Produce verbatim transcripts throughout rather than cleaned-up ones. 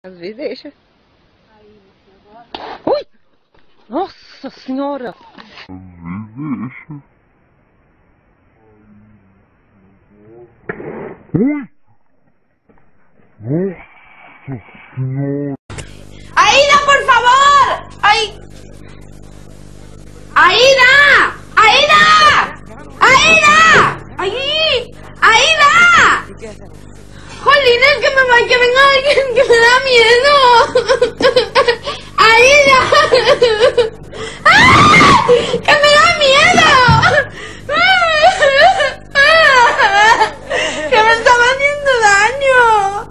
Às vezes deixa. Ui! Nossa senhora! Às vezes deixa. Ui! Nossa senhora! ¡Aida, por favor! ¡Ay! ¡Aida! ¡Aida! ¡Aida! ¡Ay! ¡Aida! ¡Jolín, es que me va, que venga alguien que me da miedo! ¡Aida! ¡Ah! ¡Que me da miedo! ¡Que me estaba haciendo daño!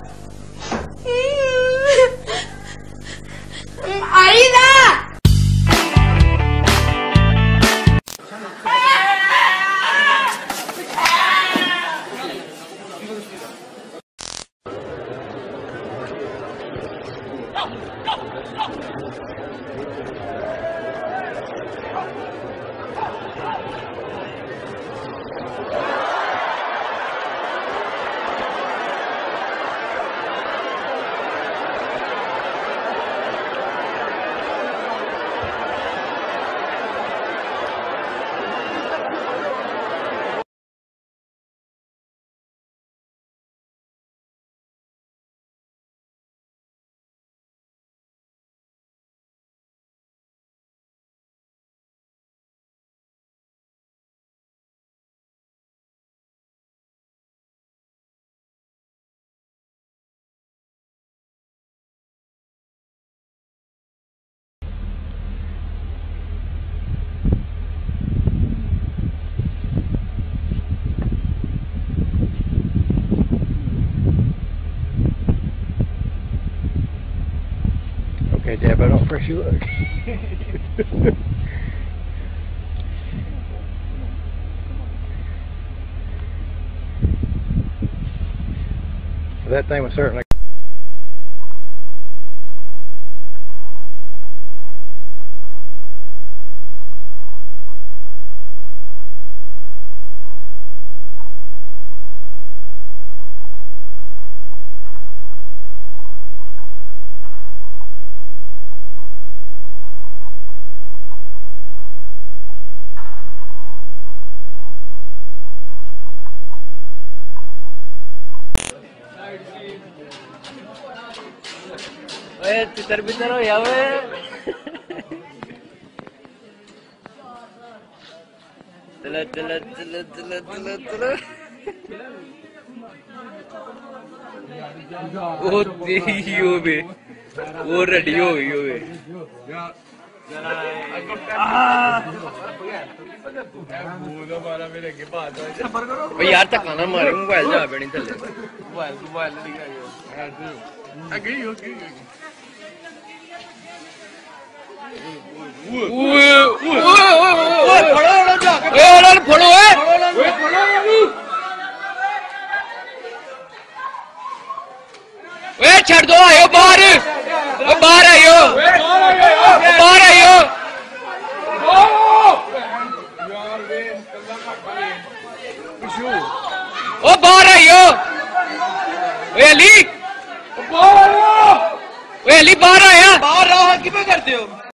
¡Aida! Okay, Dad, but don't press you look. That thing was certainly. Oye, titar pitaro ya ve. Tela tela tela tela tela tela. Oh Dio be. Oh ready हो गई हो गई. यार तक खाना मारे mobile जा बैठी थले मोबाइल मोबाइल अगली होगी ओए ओए ओए फड़ो ना जाके ए ओए फड़ो ए ओए फड़ो ओए छोड़ दो आयो बाहर ओ बाहर आयो बाहर आयो ओ बाहर आयो ओए अली बाहर आयो ओए अली बाहर आया बाहर रहा किਵੇਂ करते हो